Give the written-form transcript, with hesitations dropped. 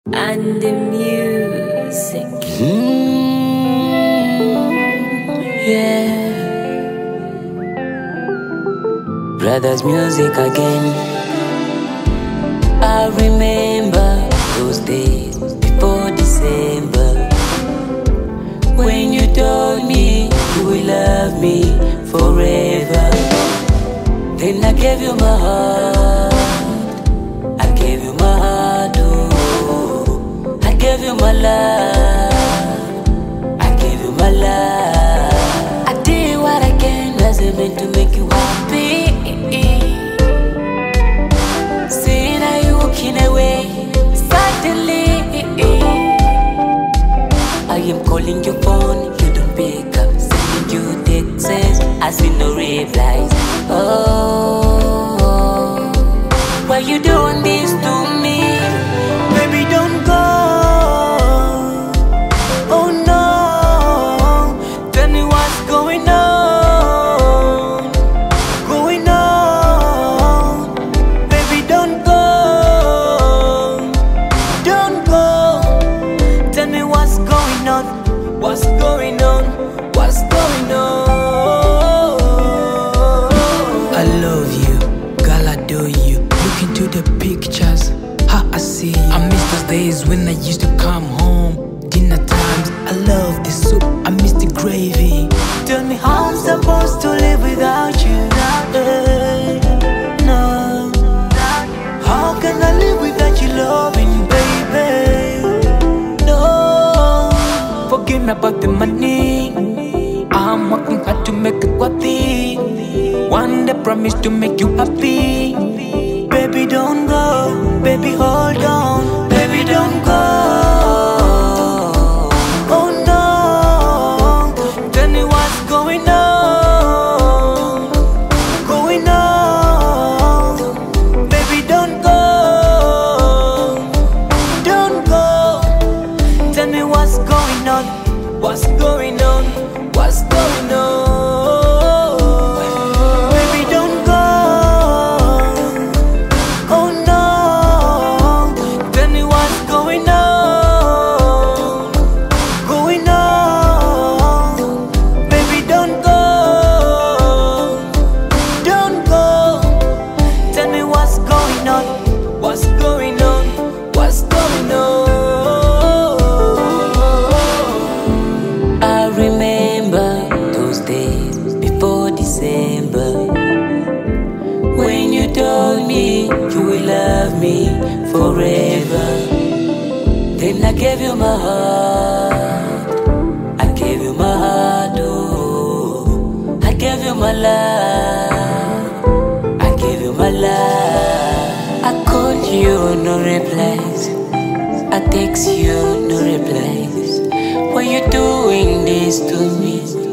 and the music. Yeah. Brothers music again. I remember those days before December, when you told me you will love me forever. Then I gave you my heart, I gave you my heart, oh. I gave you my love, I gave you my love. I did what I can, as I meant to make you happy. See now you walking away, suddenly I am calling your phone, you don't pick up. Sending you texts, I see no replies. Oh, why you doing this to me? Baby, don't go. Oh no, tell me what's going on. Going on. Baby, don't go. Don't go. Tell me what's going on. What's going on? What's going on? I love you, girl, I adore you. Look into the pictures, how I see you. I miss those days when I used to come home. Dinner times, I love the soup, I miss the gravy. Tell me how I'm supposed to live without you. No. How can I live without you loving, baby? No. Forgive me about the money, I'm working hard to make it worthy. One day promise to make you happy. Baby, don't go. Baby, hold on. Baby, don't go. Oh no. Tell me what's going on. Going on. Baby, don't go. Don't go. Tell me what's going on. What's going on? What's going on? What's going on? What's going on? I remember those days before December, when you told me you will love me forever. Then I gave you my heart, I gave you my heart, oh. I gave you my love, I gave you my love. I call you, no replies. I text you, no replies. Why you doing this to me?